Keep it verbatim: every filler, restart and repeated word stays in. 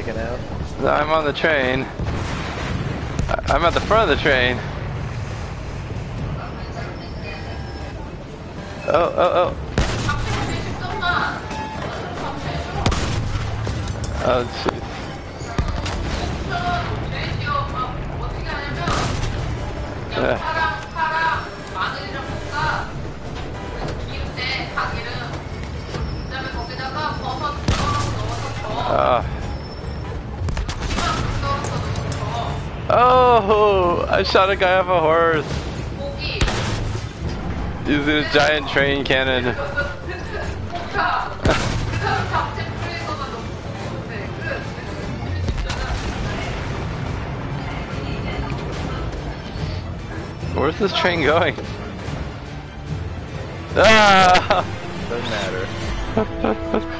freaking out. I'm on the train. I'm at the front of the train. Oh, oh, oh. Oh, jeez. Uh. Uh. Oh, I shot a guy off a horse using a giant train cannon. Where's this train going? Ah! Doesn't matter.